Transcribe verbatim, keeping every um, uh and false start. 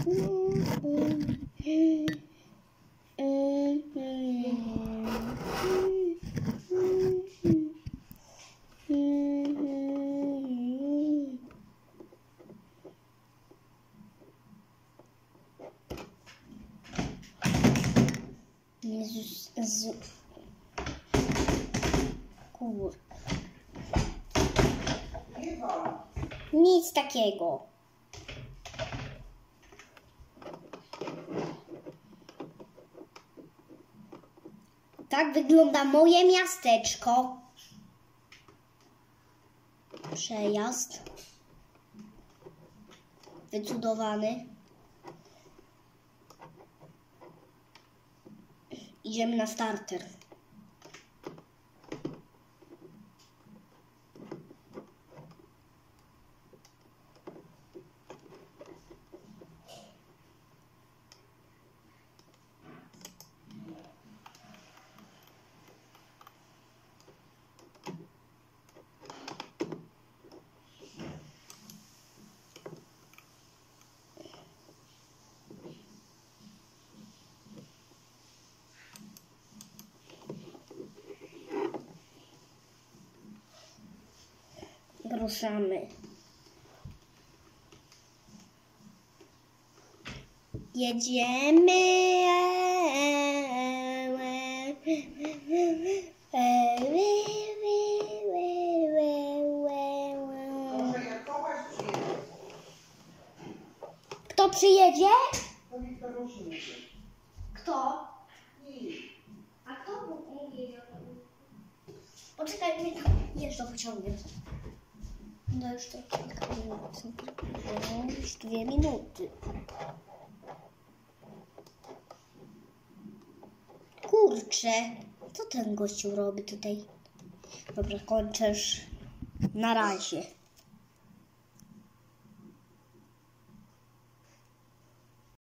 Jezus, z... Kur... Nic takiego. Tak wygląda moje miasteczko. Przejazd. Wycudowany. Idziemy na starter. Ruszamy. Jedziemy. Kto przyjedzie? Kto? A kto mówi? Poczekaj, mnie jeszcze pociągnie. No już to kilka minut. No, już dwie minuty. Kurczę, co ten gościu robi tutaj? Dobra, kończysz. Na razie.